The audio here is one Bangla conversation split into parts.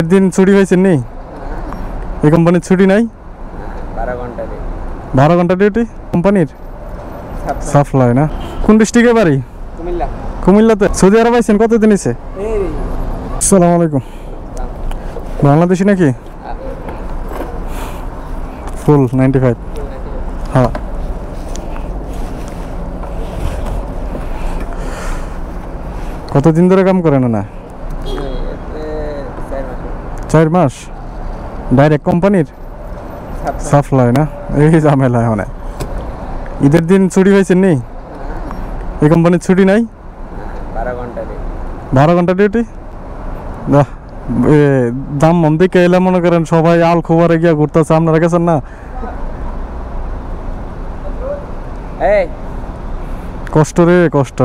দিন ছুটি হয়েছে নি? এই কোম্পানির ছুটি নাই? 12 ঘন্টা ডিউটি কোম্পানির সাপ্লাই না? কোন ডিস্ট্রিক্টে বাড়ি? কুমিল্লাতে। সৌদি আরব আইছেন কতদিন হয়েছে? আসসালামু আলাইকুম। বাংলাদেশি নাকি? ফুল 95। হ্যাঁ। কতদিন ধরে কাম করেন না? 4 মাস। ডাইরেক্ট কোম্পানির সাপ্লাই না? এই ঝামেলা মানে ঈদের দিন ছুটি হয়েছে নি? এই কোম্পানির ছুটি নাই? 12 ঘন্টা ডিউটি। দাম মন দিকে এলে মনে করেন সবাই আল খবরে গিয়া ঘুরতেছে, আপনারা গেছেন না? কষ্ট রে কষ্ট।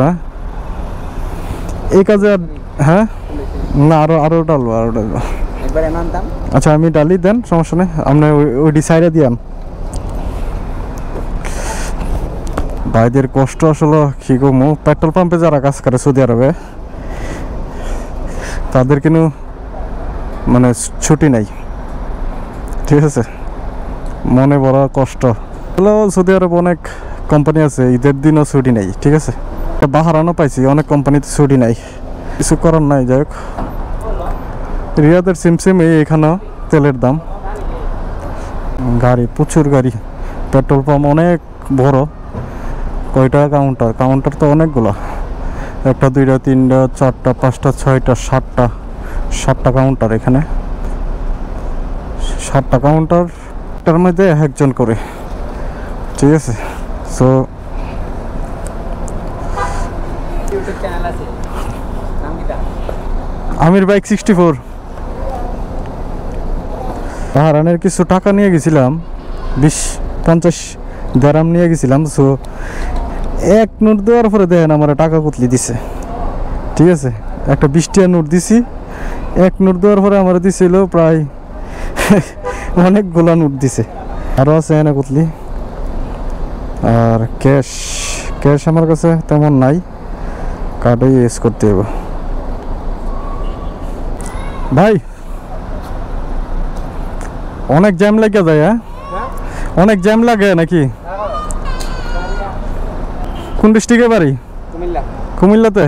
এই কাজে হ্যাঁ না আরো ডালবো আচ্ছা আমি ডালি দেন, সমস্যা নেই। আপনি ওই ডিসাইডে দিয়ান। ভাইদের কষ্ট আসলে কি কমু, পেট্রোল পাম্পে যারা কাজ করে সৌদি আরবে তাদের কিন্তু মানে ছুটি নাই, ঠিক আছে? মনে বড় কষ্ট। সৌদি আরব অনেক কোম্পানি আছে ঈদের দিনও ছুটি নেই, ঠিক আছে? বাহারানো পাইছি অনেক কোম্পানিতে ছুটি নাই, কিছু করার নাই। যাই হোক রিয়াদের সিমসিম এখানেও তেলের দাম, গাড়ি প্রচুর গাড়ি, পেট্রোল পাম্প অনেক বড়। কয়টা কাউন্টার তো অনেকগুলো, 1টা 2টা 3টা 4টা 5টা 6টা 7টা কাউন্টার। এখানে 7টা কাউন্টারটার মধ্যে একজন করে, ঠিক আছে? সো আমির বাইক 64। বাহারানের কিছু টাকা নিয়ে গেছিলাম, 20-50 দেরাম নিয়ে গেছিলাম। সো 1 নোট দেওয়ার পরে দেখেন আমার টাকা কুতলি দিছে, ঠিক আছে? একটা 20 টাকা নোট দিছি, 1 নোট দেওয়ার পরে আমার দিছিল প্রায় অনেকগুলা নোট দিছে। আরও আছে এনে কুতলি। আর ক্যাশ আমার কাছে তেমন নাই, কার্ডে ইউজ করতে হবে। ভাই অনেক জ্যাম লাগে যায়, হ্যাঁ অনেক জ্যাম লাগে নাকি? কোন ডিস্ট্রিক্টে বাড়ি? কুমিল্লাতে।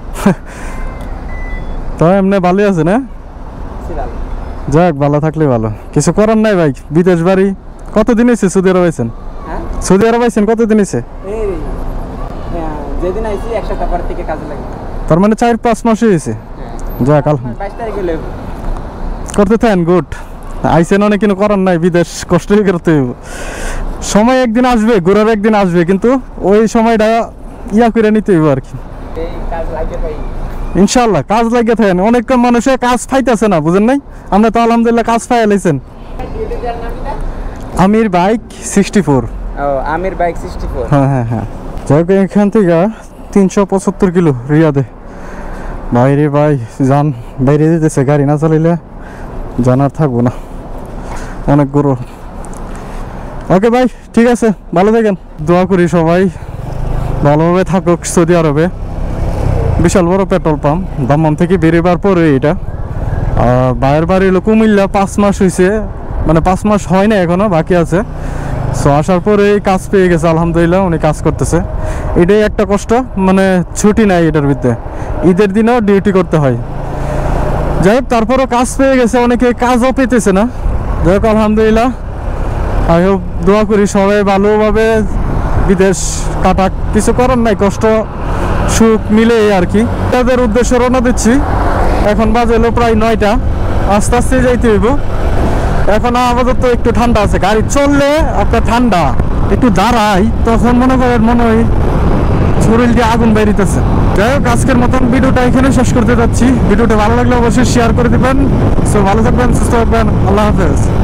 তো এমনি ভালোই আছে না? যাক ভালো থাকলে ভালো, কিছু করার নাই ভাই। বিদেশ বাড়ি কতদিন হয়েছে? সৌদি আরব আইছেন? সৌদি আরব আইছেন কতদিন হয়েছে? তার মানে 4-5 মাস হয়েছে। যাক করতে থাকেন, গুড। আইসেন অনেক কিন্তু করার নাই, বিদেশ কষ্টই করতে হইব। সময় একদিন আসবে, ঘোরার একদিন আসবে, কিন্তু ওই সময়টা ইয়া করে নিতে হইব আর কি। ইনশাল্লাহ কাজ লাগিয়ে থাকেন। অনেক মানুষে কাজ পাইতেছে না, বুঝেন নাই? আমরা তো আলহামদুলিল্লাহ কাজ পাই লাইছেন। আমির বাইক 64। আমির বাইক 64। হ্যাঁ। যাই হোক এখান থেকে 375 কিলো রিয়াদে। বাইরে ভাই যান বাইরে যেতেছে, গাড়ি না চালাইলে জানার থাকবো না, অনেক গরু। ওকে ভাই ঠিক আছে, ভালো থাকেন। দোয়া করি সবাই ভালোভাবে থাকুক সৌদি আরবে। বিশাল বড় পেট্রোল পাম্প, দাম্মাম থেকে বেরোবার পরে এটা। আর বাইরের বাড়ি হলো কুমিল্লা। 5 মাস হয়েছে, মানে 5 মাস হয় না এখনো, বাকি আছে। সো আসার পরে কাজ পেয়ে গেছে আলহামদুলিল্লাহ, উনি কাজ করতেছে। এটাই একটা কষ্ট, মানে ছুটি নাই এটার ভিতরে, ঈদের দিনেও ডিউটি করতে হয়। যাই হোক তারপরও কাজ পেয়ে গেছে, অনেকে কাজও পেতেছে না। যাই হোক আলহামদুলিল্লাহ, আই হোপ দোয়া করি সবাই ভালোভাবে বিদেশ কাটাক, কিছু করার নাই, কষ্ট সুখ মিলে আর কি। তাদের উদ্দেশ্যে রওনা দিচ্ছি। এখন বাজে হলো প্রায় 9টা, আস্তে আস্তে যাইতে হইব। এখন আপাতত একটু ঠান্ডা আছে, গাড়ি চললে আপনার ঠান্ডা, একটু দাঁড়াই তখন মনে হয় শরীর দিয়ে আগুন বেরিতেছে। যাই হোক আজকের মতন ভিডিওটা এখানে শেষ করতে যাচ্ছি। ভিডিওটা ভালো লাগলে অবশ্যই শেয়ার করে দিবেন। সো ভালো থাকবেন, সুস্থ থাকবেন, আল্লাহ হাফেজ।